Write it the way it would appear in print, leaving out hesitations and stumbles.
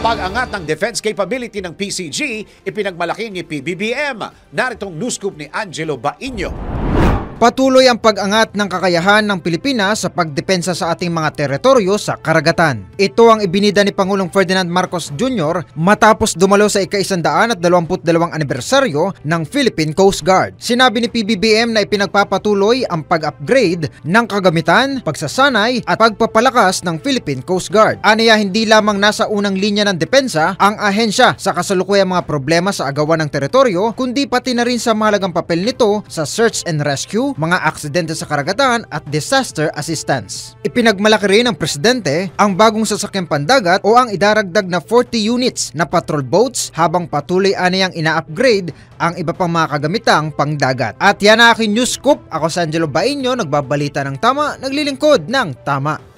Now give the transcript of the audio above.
Pag-angat ng defense capability ng PCG, ipinagmalaki ni PBBM. Naritong news scoop ni Angelo Bainyo. Patuloy ang pag-angat ng kakayahan ng Pilipinas sa pagdepensa sa ating mga teritoryo sa karagatan. Ito ang ibinida ni Pangulong Ferdinand Marcos Jr. matapos dumalo sa ika-122 anibersaryo ng Philippine Coast Guard. Sinabi ni PBBM na ipinagpapatuloy ang pag-upgrade ng kagamitan, pagsasanay at pagpapalakas ng Philippine Coast Guard. Aniya hindi lamang nasa unang linya ng depensa ang ahensya sa kasalukuyang mga problema sa agawan ng teritoryo, kundi pati na rin sa mahalagang papel nito sa search and rescue, mga aksidente sa karagatan at disaster assistance. Ipinagmalaki rin ng presidente ang bagong sasakyang pandagat o ang idaragdag na 40 units na patrol boats habang patuloy aniyang ina-upgrade ang iba pang mga kagamitang pangdagat. At yan ang aking news scoop. Ako si Angelo Bainyo, nagbabalita ng tama, naglilingkod ng tama.